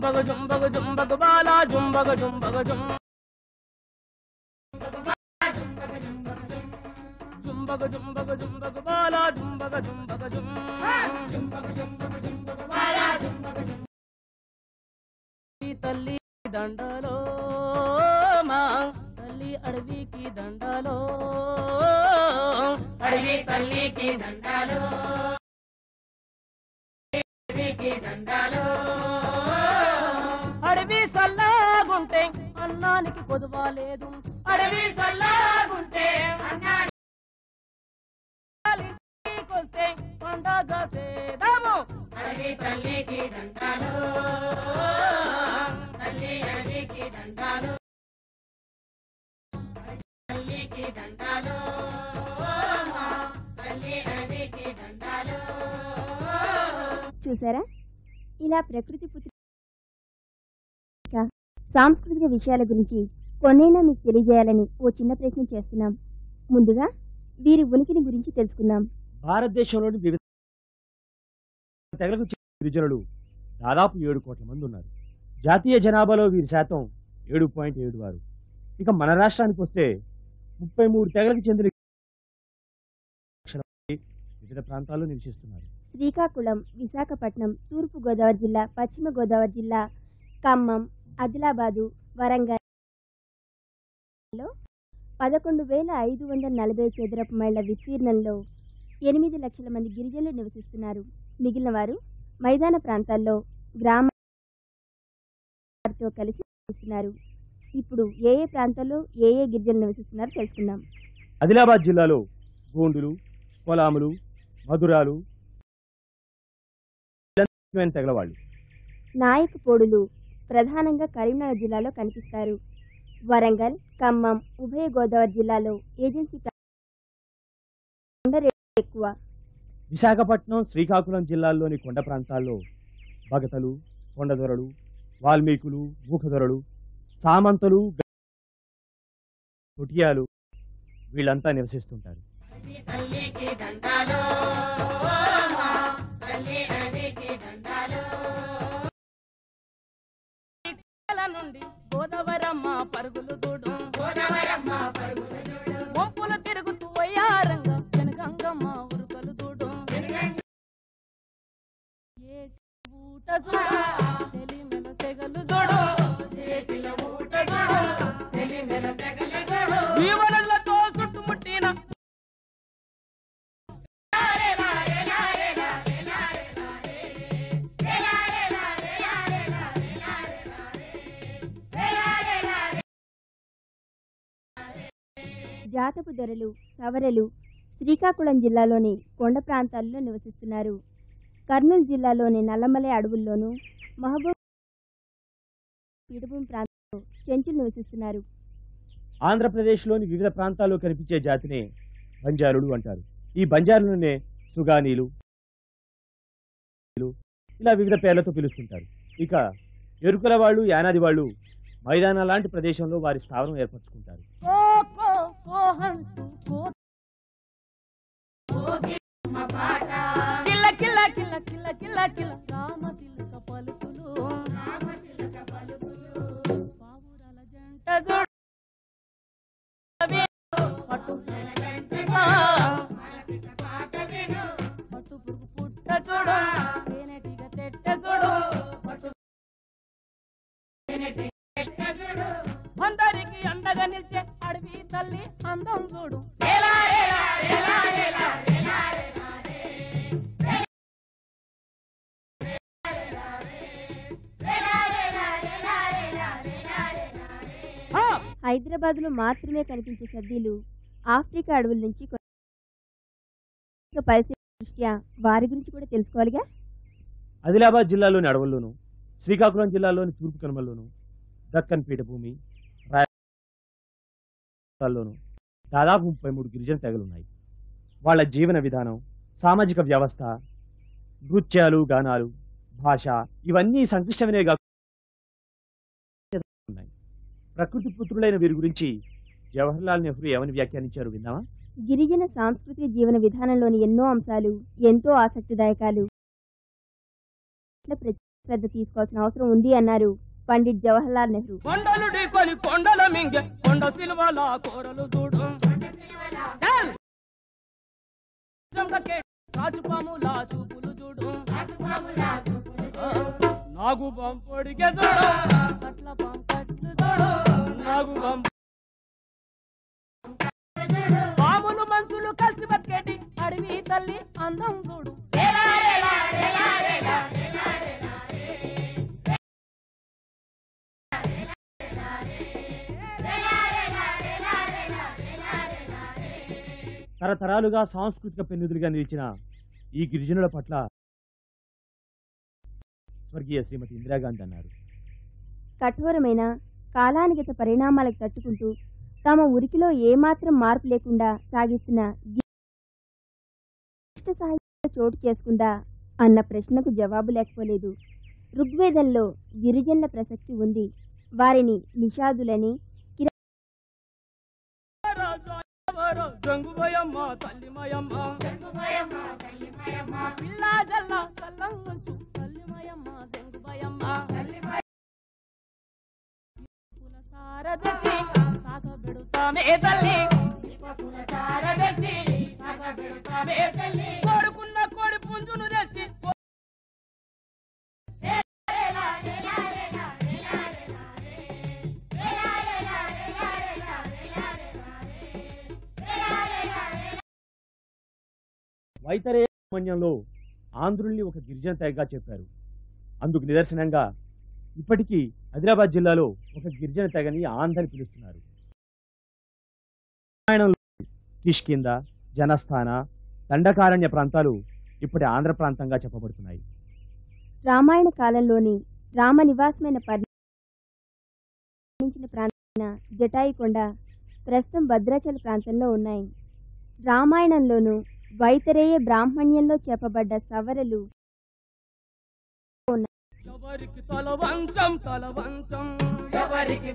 జుంబగ బాలా జుంబగ జుంబగ జుం జుంబగ జుంబగ జుంబగ బాలా జుంబగ జుంబగ జుం తల్లి దండలో మా తల్లి అడవికి దండలో అడవి తల్లికి దండలో అడవి సల్లాగుంటే అన్నానికి కొదువాలేదు అడవి సల్లాగుంటే అన్నానికొస్తే పండగ సేదము అడవి తల్లికి దండాలు తల్లి అడవికి దండాలు తల్లికి దండాలు తల్లి అడవికి దండాలు. చూసారా, ఇలా ప్రకృతి పుత్రిక సాంస్కృతిక విషయాల గురించి కొన్నైనా మీకు తెలియజేయాలని ఓ చిన్న ప్రయత్నం చేస్తున్నాం. ముందుగా వీరి ఉనికిని గురించి తెలుసుకుందాం. భారతదేశంలోని వివిధ తెగలకు చెందిన గిరిజనులు దాదాపు 7 కోట్ల మంది ఉన్నారు. జాతీయ జనాభాలో వీరి శాతం 7.76. ఇక మన రాష్ట్రానికి వస్తే 33 తెగలకు చెందిన వివిధ ప్రాంతాల్లో నివసిస్తున్నారు. శ్రీకాకుళం, విశాఖపట్నం, తూర్పు గోదావరి జిల్లా, పశ్చిమ గోదావరి జిల్లా, ఖమ్మం, ఆదిలాబాదు, వరంగల్ 11,540 చదరపు మైళ్ల విస్తీర్ణంలో 8 లక్షల మంది గిరిజనులు నివసిస్తున్నారు. మిగిలిన వారు మైదాన ప్రాంతాల్లో గ్రామాలతో కలిసి నివసిస్తున్నారు. ఇప్పుడు ఏ ఏ ప్రాంతాల్లో ఏ ఏ గిరిజనులు నివసిస్తున్నారో తెలుసుకుందాం. ఆదిలాబాద్ జిల్లాలో గోండులు, కొలాములు, మధురాలు తెగలవాళ్ళు. నాయక పోడులు ప్రధానంగా కరీంనగర్ జిల్లాలో కనిపిస్తారు. వరంగల్, ఖమ్మం, ఉభయ గోదావరి జిల్లాలో ఏజెన్సీ ఎక్కువ. విశాఖపట్నం, శ్రీకాకుళం జిల్లాల్లోని కొండ ప్రాంతాల్లో భగతలు, కొండదొరలు, వాల్మీకులు, మూఖదొరలు, సామంతలు, తొటియాలు వీళ్ళంతా నివసిస్తుంటారు. నుండి గోదావరమ్మ పరుగులు చూడు వంపులు తిరుగుతూ వయ్యారంగా జనగంగమ్మ ఉరుకలు చూడు సెగలు చూడు జీవనలతో చుట్టుముట్టిన జాతపు దొరలు, సవరలు శ్రీకాకుళం జిల్లాలోని కొండ ప్రాంతాల్లో నివసిస్తున్నారు. కర్నూలు జిల్లాలోని నల్లమలై అడవుల్లోనూ, మహబూబ్ పీఠభూమి ప్రాంతంలో చెంచులు నివసిస్తున్నారు. ఆంధ్రప్రదేశ్లోని వివిధ ప్రాంతాల్లో కనిపించే జాతినే బంజారులు అంటారు. ఈ బంజారులనే సుగానీలు ఇలా వివిధ పేర్లతో పిలుస్తుంటారు. ఇక ఎరుకల వాళ్ళు, యానాది వాళ్ళు మైదాన లాంటి ప్రదేశంలో వారి స్థావరం ఏర్పరచుకుంటారు. అందరికి అండగా నిలిచే అడవి తల్లి అందం చూడు. హైదరాబాద్ లో మాత్రమే కనిపించే సద్దీలు ఆఫ్రికా అడవుల నుంచి పరిస్థితి దృష్ట్యా వారి గురించి కూడా తెలుసుకోవాలిగా. ఆదిలాబాద్ జిల్లాలోని అడవుల్లోను, శ్రీకాకుళం జిల్లాలోని తూర్పు కనుమల్లోను, దక్కన్ పీఠభూమి రాష్ట్రాల్లోనూ దాదాపు 33 గిరిజన తెగలున్నాయి. వాళ్ళ జీవన విధానం, సామాజిక వ్యవస్థ, నృత్యాలు, గానాలు, భాష ఇవన్నీ సంక్లిష్టమైనవి ఉన్నాయి. ప్రకృతి పుత్రులైన వీరి గురించి జవహర్లాల్ నెహ్రూ ఏమని వ్యాఖ్యానించారు విన్నావా? గిరిజన సాంస్కృతిక జీవన విధానంలోని ఎన్నో అంశాలు ఎంతో ఆసక్తిదాయకాలు. శ్రద్ధ తీసుకోవాల్సిన అవసరం ఉంది అన్నారు పండిట్ జవహర్లాల్ నెహ్రూ. కొండలు ఢీకొని కొండల మింగే కొండ సిల్వల కూరలు చూడు రాజుపాముల చూపులు చూడు నాగు పంపొడిగే చూడు కట్ల పంకట్లు చూడు నాగు పాములు మనుషులు కలిసి బతికేటి అడవి తల్లి అందం చూడు. తరతరాలుగా సాంస్కృతిక పెన్నిధులుగా నిలిచిన ఈ గిరిజనుల పట్ల స్వర్గీయ శ్రీమతి ఇందిరాగాంధీ అన్నారు, కఠోరమైన కాలానిగత పరిణామాలకు తట్టుకుంటూ తమ ఉనికిలో ఏమాత్రం మార్పు లేకుండా సాగిస్తున్న సాహిత్య చోటు చేసుకుందా అన్న ప్రశ్నకు జవాబు లేకపోలేదు. ఋగ్వేదంలో గిరిజనుల ప్రసక్తి ఉంది. వారిని నిషాదులని జంగుబయమ్మ తల్లిమయమ్మ పిల్లా జల్ల సల్లంగుంచు తల్లిమయమ్మ జంగుబయమ్మ పుల సారదెచ్చి సాగబెడుతామే తల్లి కోరుకున్న కోడి పుంజును తెచ్చి వైతరే మన్యంలో ఆంధ్రుల్ని ఒక గిరిజన తెగగా చెప్పారు. అందుకు నిదర్శనంగా ఇప్పటికీ ఆదిలాబాద్ జిల్లాలో ఒక గిరిజన తెగని ఆంధ్రని పిలుస్తున్నారు. రామాయణంలో కిష్కింద, జనస్థాన, దండకారణ్య ప్రాంతాలు ఇప్పటి ఆంధ్ర ప్రాంతంగా చెప్పబడుతున్నాయి. రామాయణ కాలంలోని రామ నివాసమైన ప్రాంతమైన జటాయికొండ ప్రస్తుతం భద్రాచల ప్రాంతంలో ఉన్నాయి. రామాయణంలోనూ వైతరేయ బ్రాహ్మణ్యంలో చెప్పబడ్డ సవరలు ఎవరికి తలవంచం తలవంచం ఎవరికి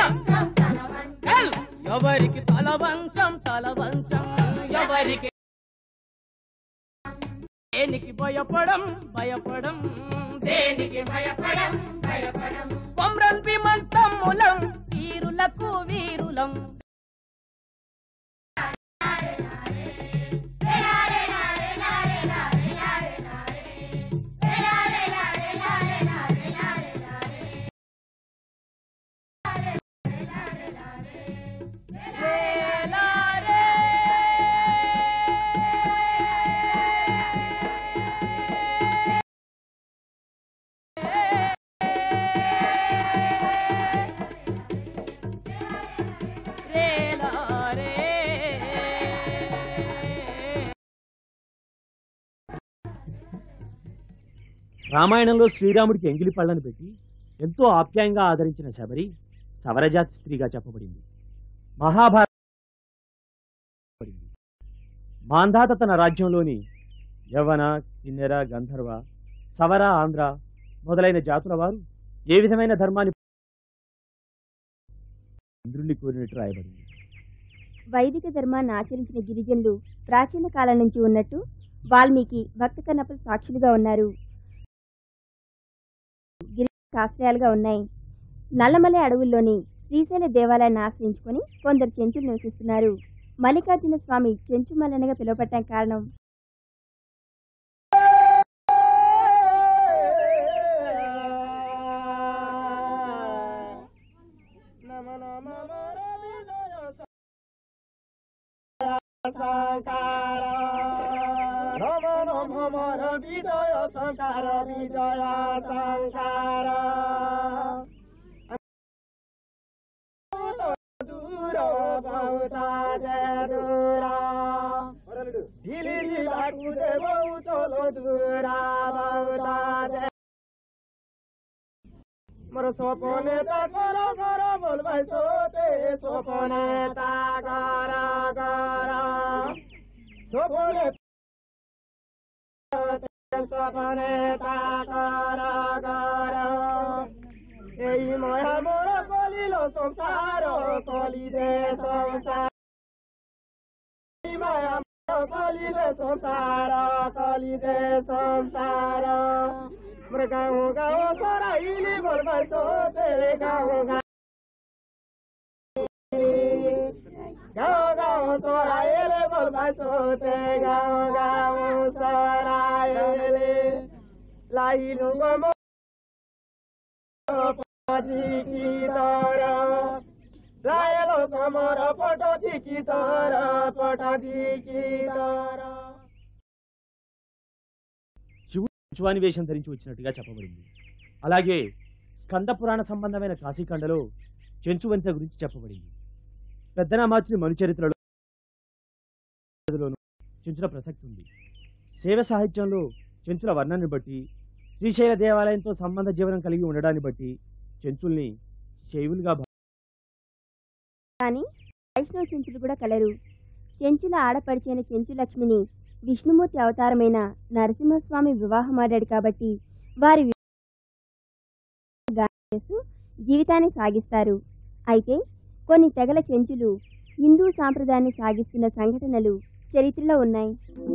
తలవంచం తలవంచం ఎవరికి దేనికి భయపడం భయపడం దేనికి భయపడం భయపడం కొమ్రం భీమంతమ్ములం వీరులకు వీరులం రామాయణంలో శ్రీరాముడికి ఎంగిలి పళ్ళను పెట్టి ఎంతో ఆప్యాయంగా ఆదరించిన శబరి సవరజాతి స్త్రీగా చెప్పబడింది. మహాభారత మాంధాత తన రాజ్యంలోని యవన, కిన్నెర, గంధర్వ, సవర, ఆంధ్ర మొదలైన జాతుల వారు ఏ విధమైన ధర్మాన్ని ఇంద్రుణ్ణి కోరినట్టు రాయబడింది. వైదిక ధర్మాన్ని ఆచరించిన గిరిజనులు ప్రాచీన కాలం నుంచి ఉన్నట్టు వాల్మీకి, భక్త కన్నప్పలు సాక్షులుగా ఉన్నారు. గిరిజన ఆశ్రయాలుగా ఉన్నాయి. నల్లమలై అడవుల్లోని శ్రీశైల దేవాలయాన్ని ఆశ్రయించుకొని కొందరు చెంచులు నివసిస్తున్నారు. మల్లికార్జున స్వామి చెంచు మల్లనగా పిలువబడ్డానికి కారణం मोर सोपने ताकर घर बोलबाई सोते सोपने ताकर घर सोपने सोपने ताकर घर এই মায়া মোর কলিল সংসার কলিদে সংসার এই মায়া মোর কলিদে সংসার কলিদে সংসার गाँव गाँव सोराइली बोलबा सोते गाँव गाँव गाँव सोराइली बोलबा सोते गाँव गाँव सोराइली लाइलु गमो पटी की तारा लायलो कमर पटोती की तारा पटोती की तारा శివుని వేషం ధరించి వచ్చినట్టుగా చెప్పబడింది. అలాగే స్కంద పురాణ సంబంధమైన కాశీఖండలో చెంచువంత గురించి చెప్పబడింది. పెద్దనామాచుని మనుచరిత్రలో చెంచుల ప్రసక్తి ఉంది. శైవ సాహిత్యంలో చెంచుల వర్ణాన్ని బట్టి శ్రీశైల దేవాలయంతో సంబంధ జీవనం కలిగి ఉండడాన్ని బట్టి చెంచుల్ని శైవులుగా కానీ వైష్ణవ చెంచులు కూడా కలరు. చెంచుల ఆడపడిచైన చెంచు లక్ష్మిని విష్ణుమూర్తి అవతారమైన నరసింహస్వామి వివాహమాడాడు కాబట్టి వారి జీవితాన్ని సాగిస్తారు. అయితే కొన్ని తెగల చెంచులు హిందూ సాంప్రదాయాన్ని సాగిస్తున్న సంఘటనలు చరిత్రలో ఉన్నాయి.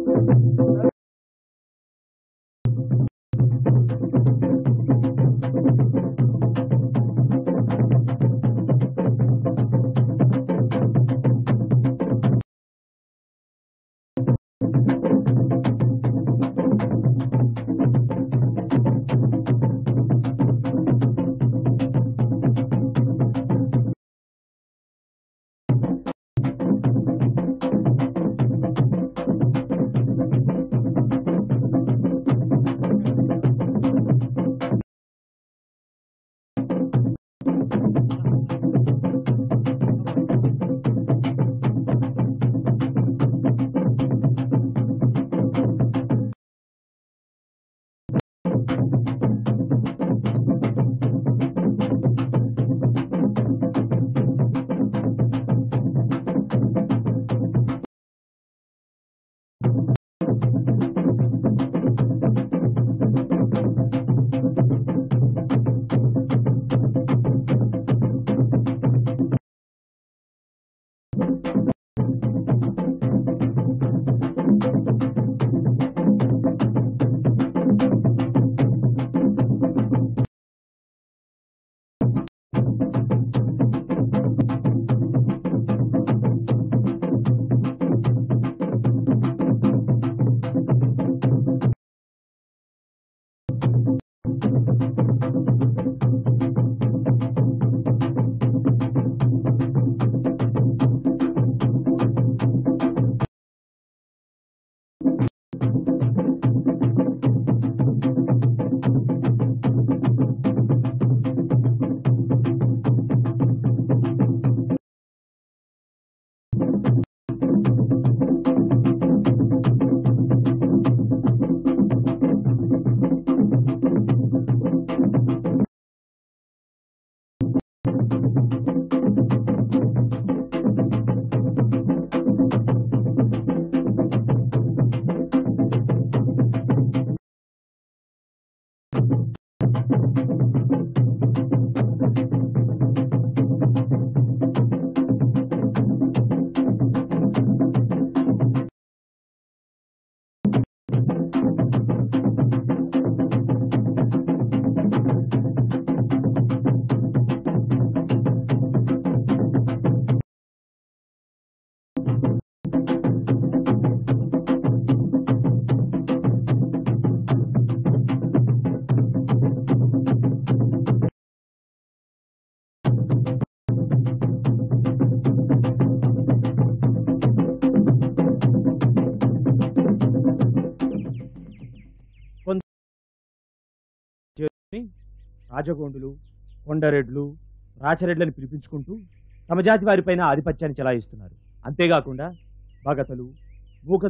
రాజగోండులు, కొండరెడ్లు, రాచరెడ్లని పిలిపించుకుంటూ తమ జాతి వారిపైన ఆధిపత్యాన్ని చెలాయిస్తున్నారు. అంతేకాకుండా భగతలు, మూక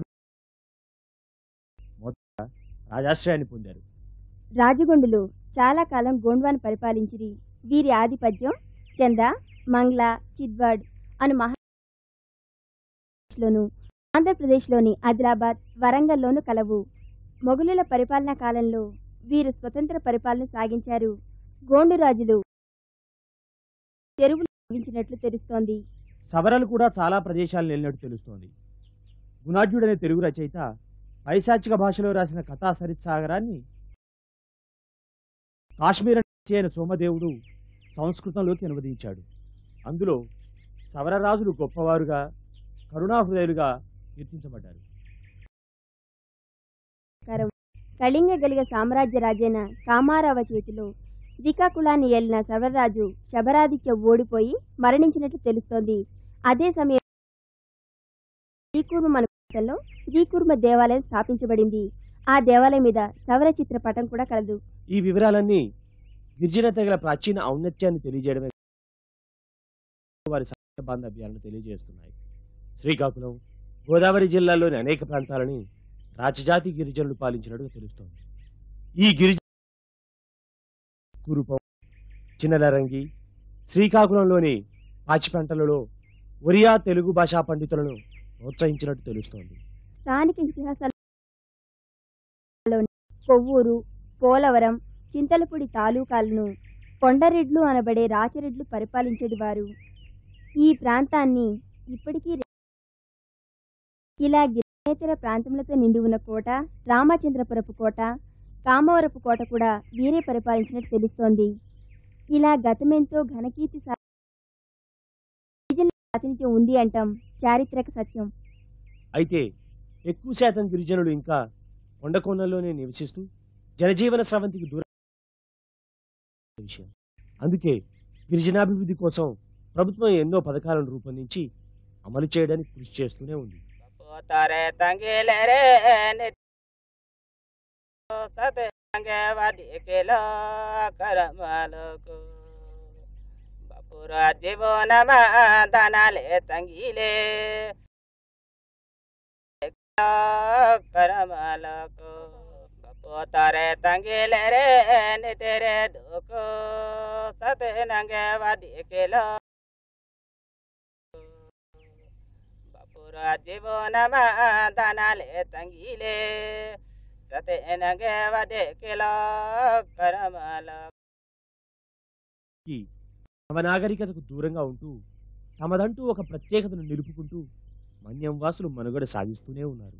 రాజాశ్రయాన్ని పొందారు. రాజగొండులు చాలా కాలం గోండ్వాను పరిపాలించిరి. వీరి ఆధిపత్యం చంద, మంగ్ల, చిద్వాడ్ అను మహారాష్ట్రలోను, ఆంధ్రప్రదేశ్లోని ఆదిలాబాద్, వరంగల్లోను కలవు. మొఘలుల పరిపాలనా కాలంలో వీరు స్వతంత్ర పరిపాలన సాగించారు. గోండు రాజులు చెరువులు నిర్మించినట్లు తెలుస్తోంది. సవరలు కూడా చాలా ప్రదేశాలు వెళ్ళినట్టు తెలుస్తోంది. గుణాఢ్యుడనే తెలుగు రచయిత పైశాచిక భాషలో రాసిన కథా సరిత్సాగరాన్ని కాశ్మీర అయిన సోమదేవుడు సంస్కృతంలోకి అనువదించాడు. అందులో సవరరాజులు గొప్పవారుగా కరుణాహృదయులుగా కీర్తించబడ్డారు. కళింగ గలిగ సామ్రాజ్య రాజైన కామారావ చేతిలో శ్రీకాకుళాన్ని ఏలిన సవరరాజు శబరాదిత్య ఓడిపోయి మరణించినట్లు తెలుస్తోంది. అదే సమయం శ్రీకూర్మ ప్రాంతంలో శ్రీకూర్మ దేవాలయం స్థాపించబడింది. ఆ దేవాలయం మీద సవర చిత్రపటం కూడా కలదు. ఈ వివరాలన్నీ గిరిజన తెగల ప్రాచీన ఔన్నత్యాన్ని తెలియజేయడమే వారి సాహిత్య బాంధవ్యాలను తెలియజేస్తున్నాయి. శ్రీకాకుళం, గోదావరి జిల్లాలోని అనేక ప్రాంతాలని రాచజాతి గిరిజనులు పాలించినట్టుగా తెలుస్తోంది. ఈ గిరిజన కురుపం, చిన్నలరంగి, శ్రీకాకుళంలోని పాచిపంటలలో ఒరియా తెలుగు భాషా పండితులను ప్రోత్సహించినట్టు తెలుస్తోంది. స్థానిక ఇతిహాసాలు కొవ్వూరు, పోలవరం, చింతలపూడి తాలూకాలను కొండరెడ్లు అనబడే రాచరెడ్లు పరిపాలించేవారు. ఈ ప్రాంతాన్ని ఇప్పటికీ ఇలా గిరిజనేతర ప్రాంతములతో నిండి ఉన్న కోట, రామచంద్రపురపు కోట, కామవరపు కోట కూడా వీరే పరిపాలించినట్టు తెలుస్తోంది. ఇలా గతమెంతో ఘనకీర్తి ప్రాతినిధ్యం ఉంది అంటాం చారిత్రక సత్యం. అయితే ఎక్కువ శాతం గిరిజనులు ఇంకా కొండకోణంలోనే నివసిస్తూ జనజీవన స్రవంతికి దూరం విషయం. అందుకే గిరిజనాభివృద్ధి కోసం ప్రభుత్వం ఎన్నో పథకాలను రూపొందించి అమలు చేయడానికి కృషి చేస్తూనే ఉంది. పోతారే తంగిలే రే నితేరే దుఃఖో సతనంగే వదికిలో బపురా జీవనమ దానాలే తంగిలే సతనంగే వదికిలో కరమల. తమ నాగరికతకు దూరంగా ఉంటూ తమదంటూ ఒక ప్రత్యేకతను నిలుపుకుంటూ మన్యం వాసులు మనుగడ సాగిస్తూనే ఉన్నారు.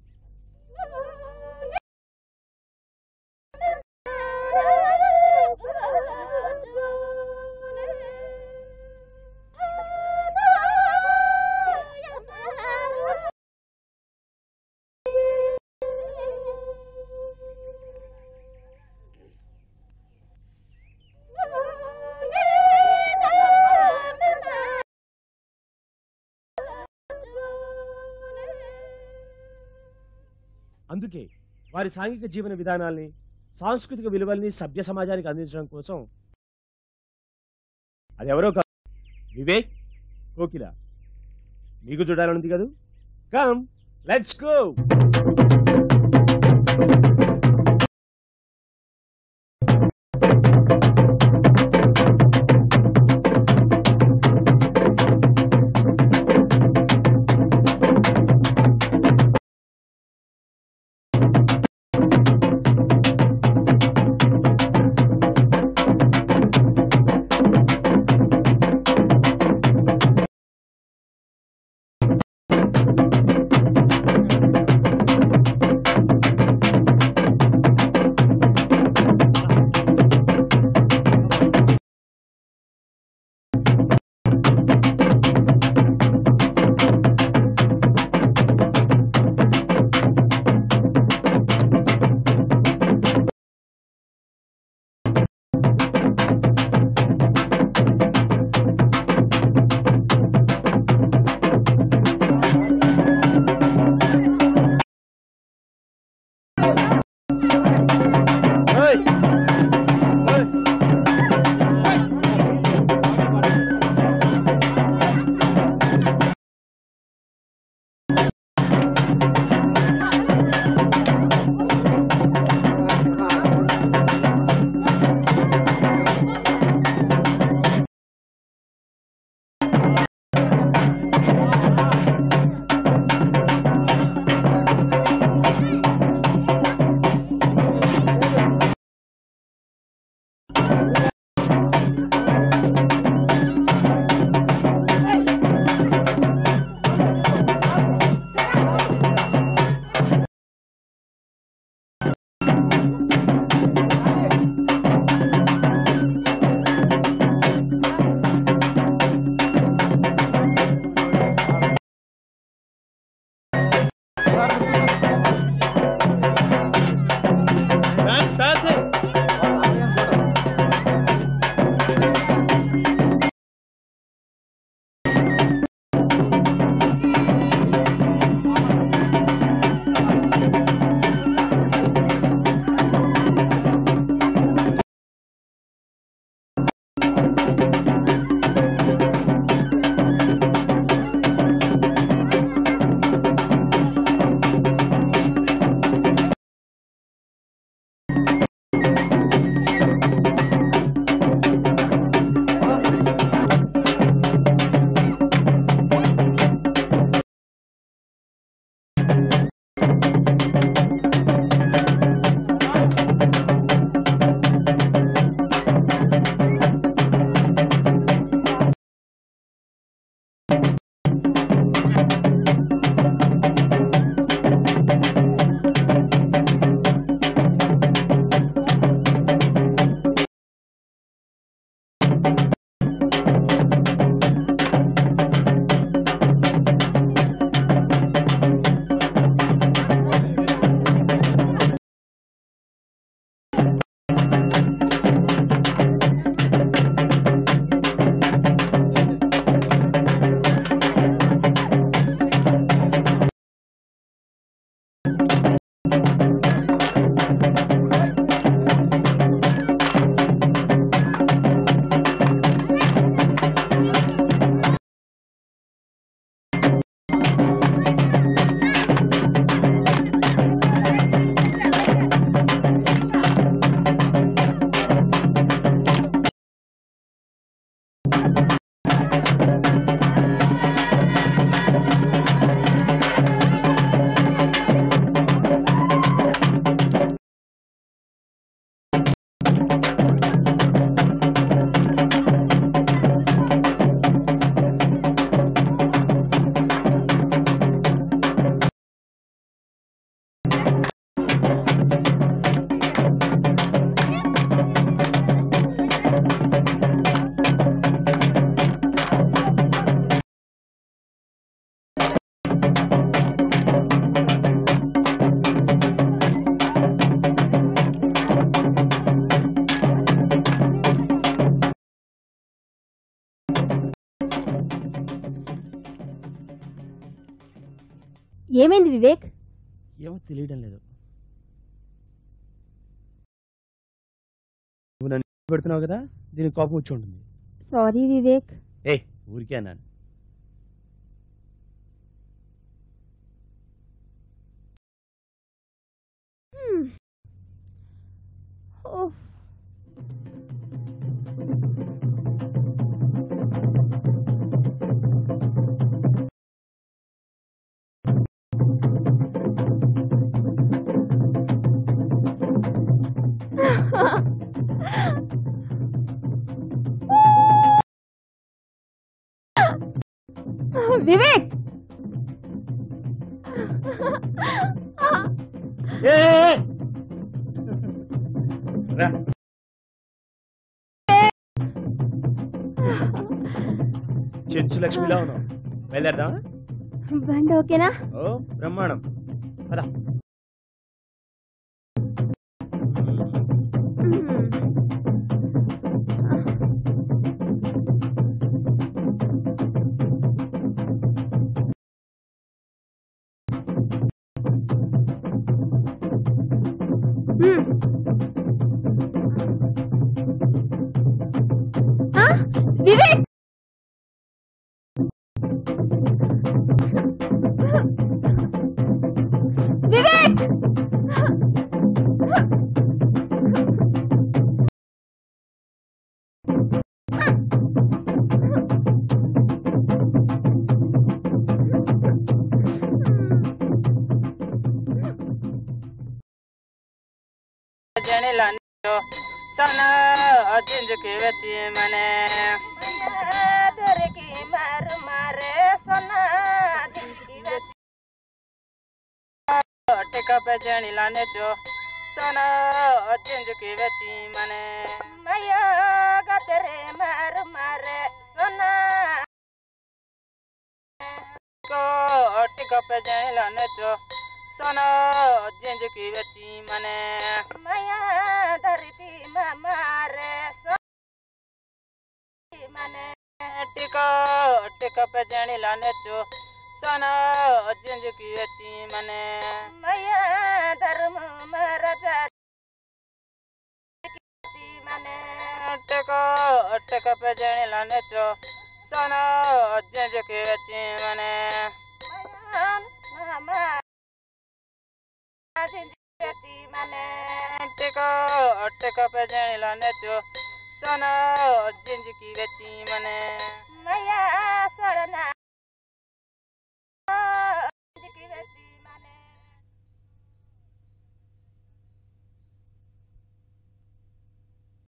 అందుకే వారి సాంఘిక జీవన విధానాల్ని, సాంస్కృతిక విలువల్ని సభ్య సమాజానికి అందించడం కోసం అదెవరో కాదు, వివేక్ కోకిల మీకు చూడాలనుంది కదా. Come let's go. ఏమైంది వివేక్? ఏమో తెలియడం లేదు. నువ్వు నన్ను పెడుతున్నావు కదా, దీనికి కోపం వచ్చి ఉంటుంది. సారీ వివేక్. ఊరికే అన్నాను. వివేక్ చెంచు లక్ష్మిలా ఉన్నావు. బయలుదేరదామా? బండి ఓకేనా? ఓ బ్రహ్మాండం. పద. వివేక్ వివేక్ సన జింజకి వచ్చి మనే దొరికి మారు మారే సొన్న జింజకి వచ్చి టిక पे जणी लाने जो सना జింజకి వచ్చి మనే మయా గతరే మారు మారే సొన్న को टिक पे जणी लाने जो सना జింజకి వచ్చి మనే మయా धरती मारे मने टिका टिका पे जणी लाने चो सना जिंदगी अच्छी मने मया धर्म मरजा मने टिका टिका पे जणी लाने चो सना जिंदगी अच्छी मने मया मने टिका टिका पे जणी लाने चो सना जिंदगी अच्छी मने